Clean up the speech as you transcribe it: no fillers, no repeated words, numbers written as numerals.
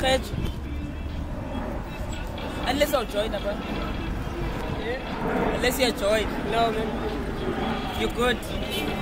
Unless I'll join, yeah. Unless you join. No, man. You're good.